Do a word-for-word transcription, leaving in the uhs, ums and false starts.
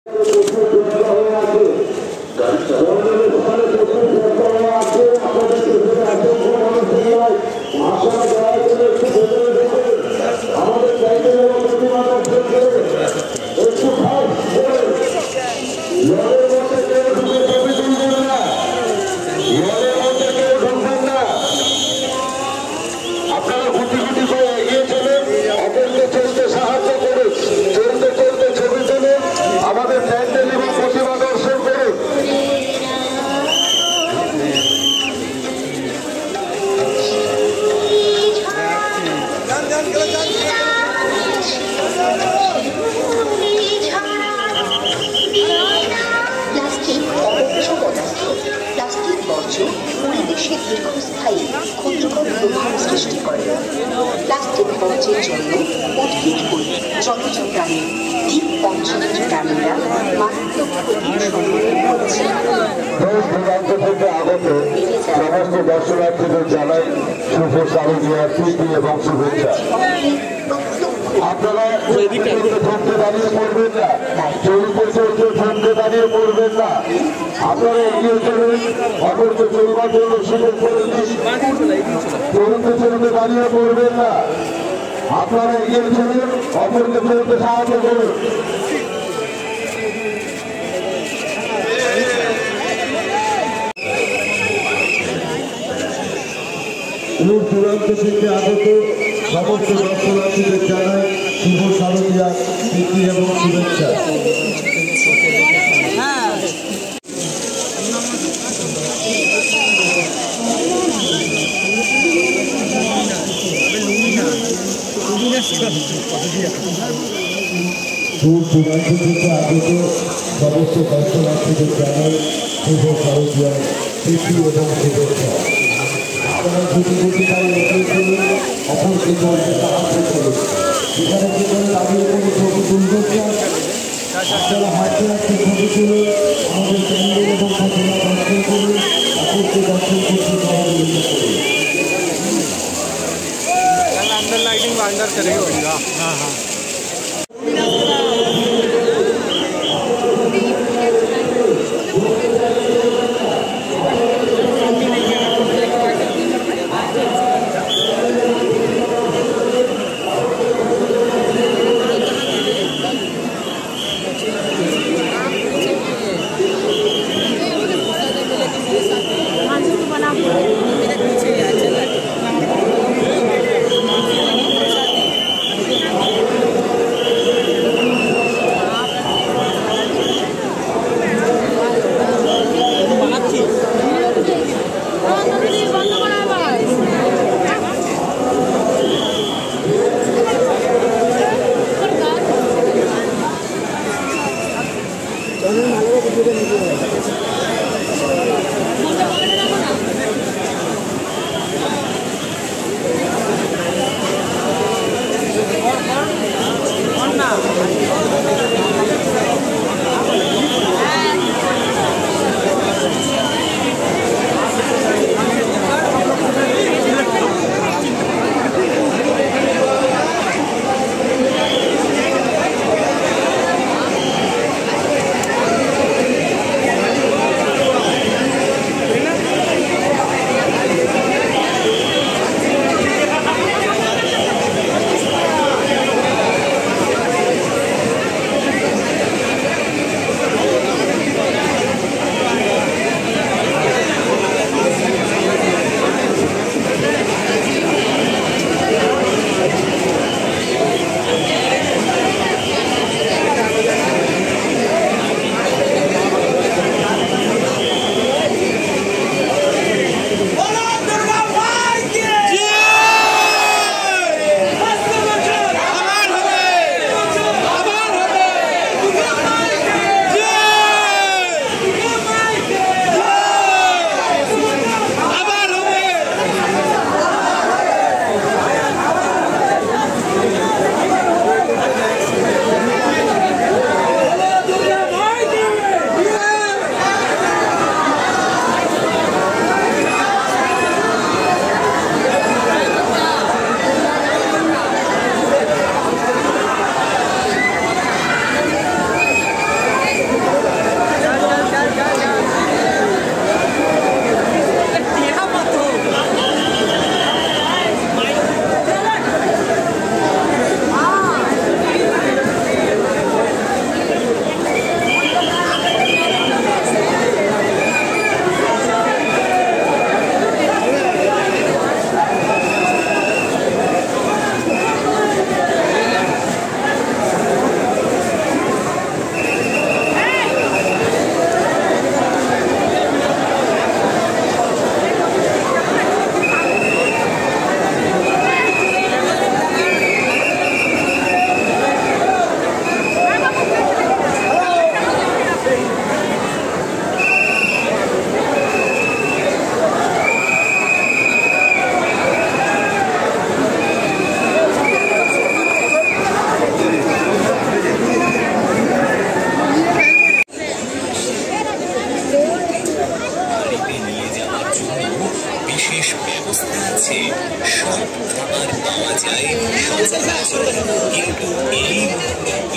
দীর্ঘস্থায়ী ক্ষতিকর প্রভাব সৃষ্টি করে। প্লাস্টিক বর্জ্যের জন্য উদ্ভিদকুল, জলজ প্রাণী, দ্বীপ অঞ্চলের প্রাণীরা মারাত্মক ক্ষতির সম্মুখীন হচ্ছে। দূরান্ত থেকে আগত সমস্ত দর্শনার্থীদের জানাই শুভ শারদীয়া প্রীতি এবং শুভেচ্ছা। আপনারা থমকে দাঁড়িয়ে পড়বেন না, চলতে চলতে থমকে দাঁড়িয়ে পড়বেন না। আপনারা এগিয়ে চলুন, অপরকে চলবার জন্য সুযোগ করে দিন। চলতে চলতে দাঁড়িয়ে পড়বেন না, আপনারা এগিয়ে চলুন, অপরকে চলতে সাহায্য করুন। দূর দূরান্ত থেকে আগত সমস্ত দর্শনার্থীদের জানাই শুভ শারদীয়া প্রীতি এবং শুভেচ্ছা। দূর দূরান্ত থেকে আগত সমস্ত দর্শনার্থীদের জানাই শুভ শারদীয়া প্রীতি এবং শুভেচ্ছা। আপনারা দুটি দুটি গাড়ি এগিয়ে চলুন, অপরকে চলতে সাহায্য করুন। এখানে যেখানে দাঁড়িয়ে কোনো ছবি তুলবেন না, আপনারা হাঁটতে হাঁটতে ছবি তুলুন, আমাদের প্যান্ডেল এবং প্রতিমা দর্শন করুন, অপরকে দর্শন করতে সহযোগিতা করুন। अंदर लाइटिंग अंदर करेगा। हाँ हाँ बना বিশেষ ব্যবস্থা আছে। সব খাবার পাওয়া যায় সচরাচর, কিন্তু এই মুহূর্তে